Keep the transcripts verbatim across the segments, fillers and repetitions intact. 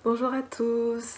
Bonjour à tous.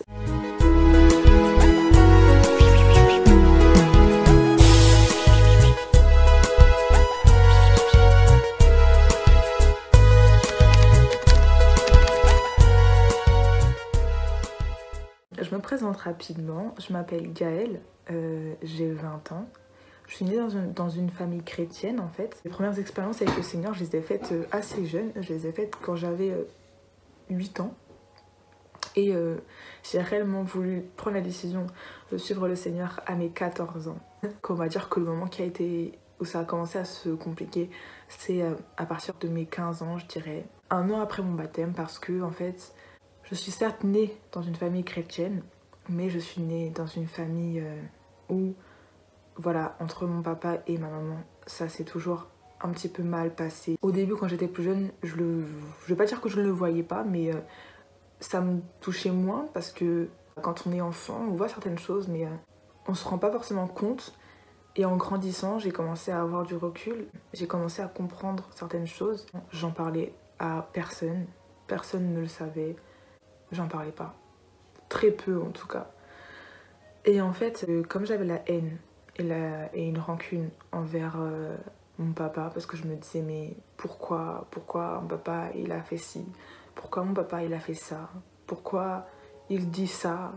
Je me présente rapidement, je m'appelle Gaëlle, euh, j'ai vingt ans. Je suis née dans une, dans une famille chrétienne en fait. Les premières expériences avec le Seigneur, je les ai faites euh, assez jeune. Je les ai faites quand j'avais euh, huit ans. Et euh, j'ai réellement voulu prendre la décision de suivre le Seigneur à mes quatorze ans. On va dire que le moment qui a été, où ça a commencé à se compliquer, c'est euh, à partir de mes quinze ans, je dirais. Un an après mon baptême, parce que en fait, je suis certes née dans une famille chrétienne, mais je suis née dans une famille euh, où, voilà, entre mon papa et ma maman, ça s'est toujours un petit peu mal passé. Au début, quand j'étais plus jeune, je le, je vais pas dire que je ne le voyais pas, mais euh, ça me touchait moins parce que quand on est enfant, on voit certaines choses, mais euh, on se rend pas forcément compte. Et en grandissant, j'ai commencé à avoir du recul, j'ai commencé à comprendre certaines choses. J'en parlais à personne, personne ne le savait, j'en parlais pas. Très peu en tout cas. Et en fait, euh, comme j'avais la haine et, la, et une rancune envers euh, mon papa, parce que je me disais, mais pourquoi, pourquoi mon papa il a fait ci? Pourquoi mon papa il a fait ça? Pourquoi il dit ça?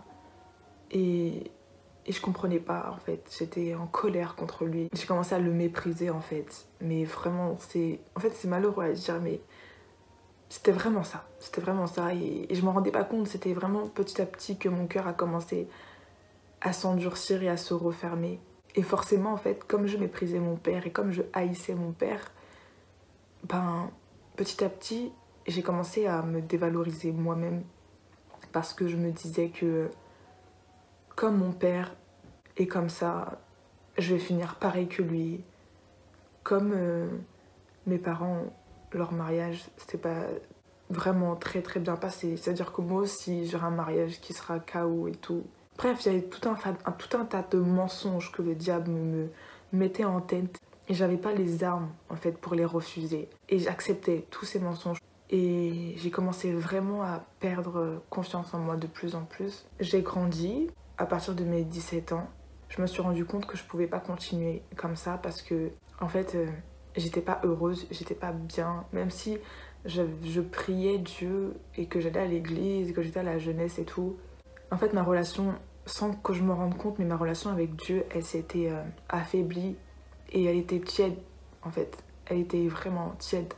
Et, et je comprenais pas en fait, j'étais en colère contre lui. J'ai commencé à le mépriser en fait. Mais vraiment, c'est en fait, c'est malheureux à dire, mais c'était vraiment ça. C'était vraiment ça. Et, et je m'en rendais pas compte, c'était vraiment petit à petit que mon cœur a commencé à s'endurcir et à se refermer. Et forcément en fait, comme je méprisais mon père et comme je haïssais mon père, ben petit à petit, j'ai commencé à me dévaloriser moi-même parce que je me disais que comme mon père est comme ça, je vais finir pareil que lui. Comme euh, mes parents, leur mariage, c'était pas vraiment très très bien passé. C'est-à-dire que moi aussi, j'aurai un mariage qui sera K O et tout. Bref, il y avait tout un, un, tout un tas de mensonges que le diable me, me mettait en tête. Et j'avais pas les armes en fait pour les refuser. Et j'acceptais tous ces mensonges. Et j'ai commencé vraiment à perdre confiance en moi de plus en plus. J'ai grandi à partir de mes dix-sept ans. Je me suis rendu compte que je pouvais pas continuer comme ça parce que, en fait, euh, j'étais pas heureuse, j'étais pas bien. Même si je, je priais Dieu et que j'allais à l'église, que j'étais à la jeunesse et tout. En fait, ma relation, sans que je me rende compte, mais ma relation avec Dieu, elle s'était euh, affaiblie et elle était tiède, en fait. Elle était vraiment tiède.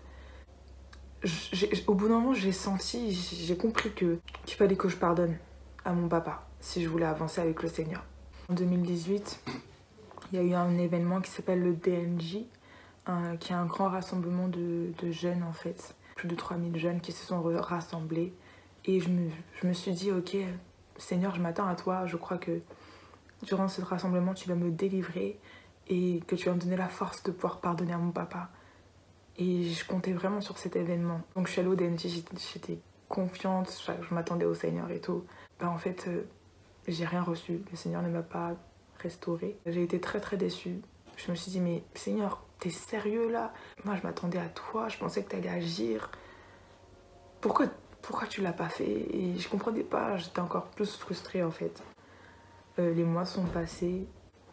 Au bout d'un moment, j'ai senti, j'ai compris que qu'il fallait que je pardonne à mon papa si je voulais avancer avec le Seigneur. En deux mille dix-huit, il y a eu un événement qui s'appelle le D N J, un, qui est un grand rassemblement de, de jeunes en fait. Plus de trois mille jeunes qui se sont rassemblés. Et je me, je me suis dit, ok, Seigneur, je m'attends à toi. Je crois que durant ce rassemblement, tu vas me délivrer et que tu vas me donner la force de pouvoir pardonner à mon papa. Et je comptais vraiment sur cet événement. Donc je suis allée au D N J, j'étais confiante, je m'attendais au Seigneur et tout. Ben, en fait, euh, j'ai rien reçu. Le Seigneur ne m'a pas restaurée. J'ai été très très déçue. Je me suis dit, mais Seigneur, t'es sérieux là? Moi je m'attendais à toi, je pensais que t'allais agir. Pourquoi, pourquoi tu l'as pas fait? Et je comprenais pas, j'étais encore plus frustrée en fait. Euh, les mois sont passés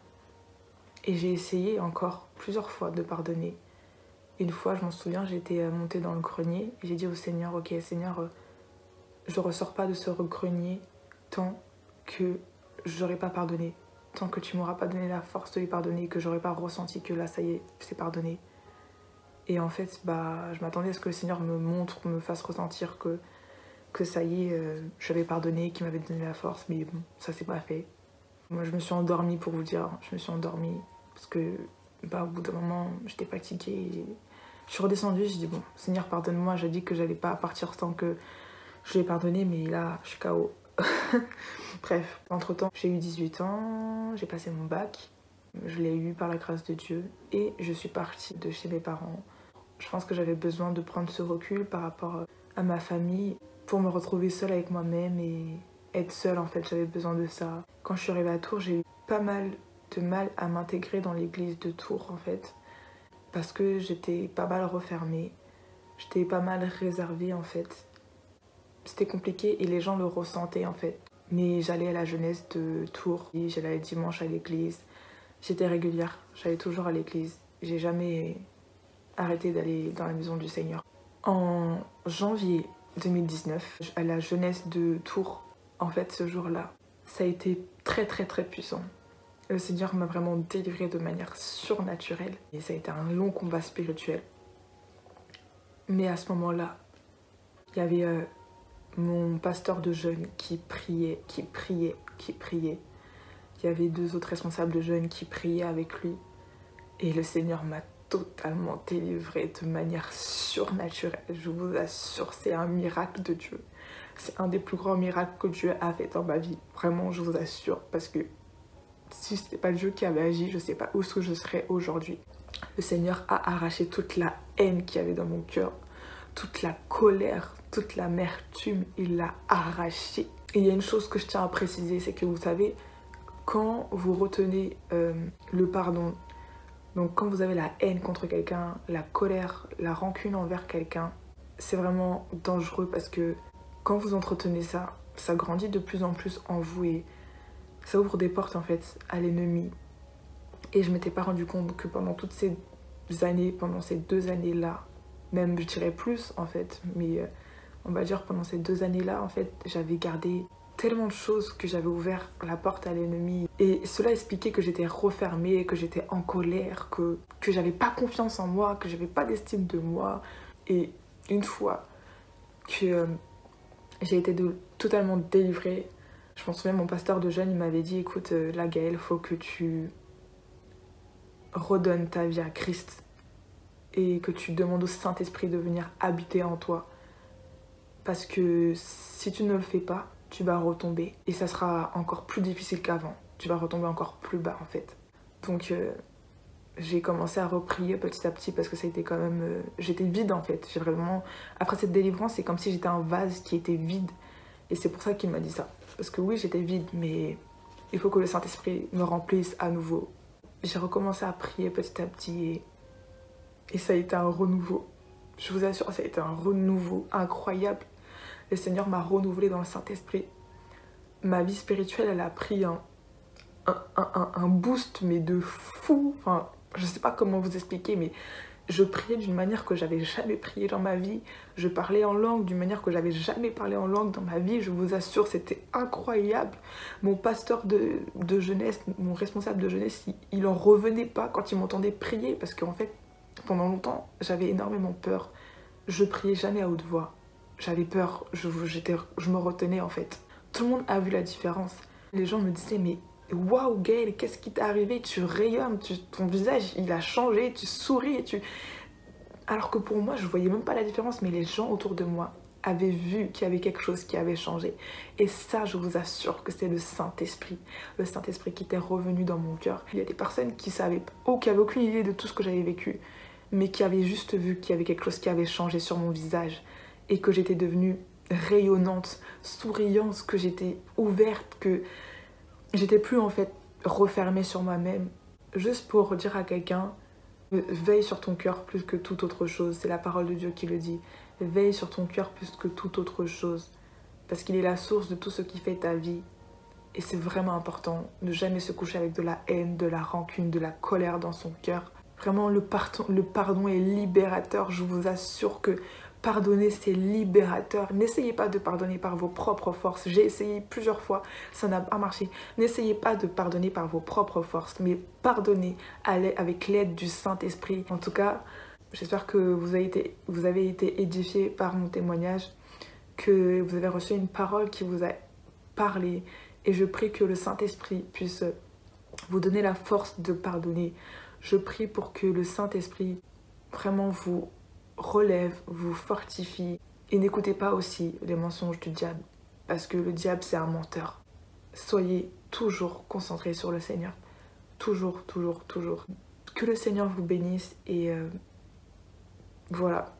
et j'ai essayé encore plusieurs fois de pardonner. Une fois, je m'en souviens, j'étais montée dans le grenier et j'ai dit au Seigneur, ok Seigneur, je ne ressors pas de ce grenier tant que je n'aurai pas pardonné, tant que tu m'auras pas donné la force de lui pardonner, que j'aurais pas ressenti que là, ça y est, c'est pardonné. Et en fait, bah, je m'attendais à ce que le Seigneur me montre, me fasse ressentir que, que ça y est, euh, j'avais pardonné, qu'il m'avait donné la force, mais bon, ça s'est pas fait. Moi, je me suis endormie pour vous dire, je me suis endormie parce que bah, au bout d'un moment, j'étais fatiguée. Et je suis redescendue, j'ai dit bon, Seigneur, pardonne-moi, j'ai dit que j'allais pas partir tant que je l'ai pardonné, mais là, je suis K O. Bref, entre-temps, j'ai eu dix-huit ans, j'ai passé mon bac, je l'ai eu par la grâce de Dieu et je suis partie de chez mes parents. Je pense que j'avais besoin de prendre ce recul par rapport à ma famille pour me retrouver seule avec moi-même et être seule en fait, j'avais besoin de ça. Quand je suis arrivée à Tours, j'ai eu pas mal de mal à m'intégrer dans l'église de Tours en fait. Parce que j'étais pas mal refermée, j'étais pas mal réservée en fait. c'était compliqué et les gens le ressentaient en fait. Mais j'allais à la jeunesse de Tours, j'allais le dimanche à l'église, j'étais régulière, j'allais toujours à l'église, j'ai jamais arrêté d'aller dans la maison du Seigneur. En janvier deux mille dix-neuf, à la jeunesse de Tours, en fait ce jour-là, ça a été très très très puissant. Le Seigneur m'a vraiment délivrée de manière surnaturelle et ça a été un long combat spirituel. Mais à ce moment-là, il y avait euh, mon pasteur de jeunes qui priait, qui priait, qui priait. Il y avait deux autres responsables de jeunes qui priaient avec lui. Et le Seigneur m'a totalement délivrée de manière surnaturelle. Je vous assure, c'est un miracle de Dieu. C'est un des plus grands miracles que Dieu a fait dans ma vie. Vraiment, je vous assure, parce que si ce n'était pas Dieu qui avait agi, je ne sais pas où je serais aujourd'hui. Le Seigneur a arraché toute la haine qu'il y avait dans mon cœur, toute la colère, toute l'amertume, il l'a arrachée. Et il y a une chose que je tiens à préciser, c'est que vous savez, quand vous retenez euh, le pardon, donc quand vous avez la haine contre quelqu'un, la colère, la rancune envers quelqu'un, c'est vraiment dangereux parce que quand vous entretenez ça, ça grandit de plus en plus en vous et ça ouvre des portes en fait à l'ennemi. Et je m'étais pas rendu compte que pendant toutes ces années, pendant ces deux années-là, même je dirais plus en fait, mais euh, on va dire pendant ces deux années-là, en fait, j'avais gardé tellement de choses que j'avais ouvert la porte à l'ennemi. Et cela expliquait que j'étais refermée, que j'étais en colère, que, que j'avais pas confiance en moi, que j'avais pas d'estime de moi. Et une fois que euh, j'ai été de, totalement délivrée, je m'en souviens, mon pasteur de jeunes, il m'avait dit, écoute, euh, là Gaëlle, il faut que tu redonnes ta vie à Christ et que tu demandes au Saint-Esprit de venir habiter en toi. Parce que si tu ne le fais pas, tu vas retomber et ça sera encore plus difficile qu'avant. Tu vas retomber encore plus bas en fait. Donc euh, j'ai commencé à reprier petit à petit parce que ça a été quand même... Euh, j'étais vide en fait. J'ai vraiment... Après cette délivrance, c'est comme si j'étais un vase qui était vide. Et c'est pour ça qu'il m'a dit ça. Parce que oui, j'étais vide, mais il faut que le Saint-Esprit me remplisse à nouveau. J'ai recommencé à prier petit à petit et, et ça a été un renouveau. Je vous assure, ça a été un renouveau incroyable. Le Seigneur m'a renouvelé dans le Saint-Esprit. Ma vie spirituelle, elle a pris un, un, un, un boost, mais de fou. Enfin, je sais pas comment vous expliquer, mais je priais d'une manière que j'avais jamais prié dans ma vie. Je parlais en langue d'une manière que j'avais jamais parlé en langue dans ma vie. Je vous assure, c'était incroyable. Mon pasteur de, de jeunesse, mon responsable de jeunesse, il, il en revenait pas quand il m'entendait prier. Parce qu'en fait, pendant longtemps, j'avais énormément peur. Je priais jamais à haute voix. J'avais peur, je, je me retenais en fait. Tout le monde a vu la différence. Les gens me disaient, mais waouh Gaëlle, qu'est-ce qui t'est arrivé? Tu rayonnes, tu, ton visage il a changé, tu souris. Tu... Alors que pour moi, je voyais même pas la différence, mais les gens autour de moi avaient vu qu'il y avait quelque chose qui avait changé. Et ça, je vous assure que c'est le Saint-Esprit. Le Saint-Esprit qui était revenu dans mon cœur. Il y a des personnes qui savaient, oh, qui avaient aucune idée de tout ce que j'avais vécu, mais qui avaient juste vu qu'il y avait quelque chose qui avait changé sur mon visage. Et que j'étais devenue rayonnante, souriante, que j'étais ouverte, que j'étais plus en fait refermée sur moi-même. Juste pour dire à quelqu'un, veille sur ton cœur plus que toute autre chose. C'est la parole de Dieu qui le dit. Veille sur ton cœur plus que toute autre chose. Parce qu'il est la source de tout ce qui fait ta vie. Et c'est vraiment important de jamais se coucher avec de la haine, de la rancune, de la colère dans son cœur. Vraiment, le pardon, le pardon est libérateur. Je vous assure que pardonner, c'est libérateur. N'essayez pas de pardonner par vos propres forces. J'ai essayé plusieurs fois, ça n'a pas marché. N'essayez pas de pardonner par vos propres forces, mais pardonnez avec l'aide du Saint-Esprit. En tout cas, j'espère que vous avez été, vous avez été édifiés par mon témoignage, que vous avez reçu une parole qui vous a parlé. Et je prie que le Saint-Esprit puisse vous donner la force de pardonner. Je prie pour que le Saint-Esprit vraiment vous relève, vous fortifie. Et n'écoutez pas aussi les mensonges du diable, parce que le diable, c'est un menteur. Soyez toujours concentrés sur le Seigneur. Toujours, toujours, toujours. Que le Seigneur vous bénisse et euh, voilà.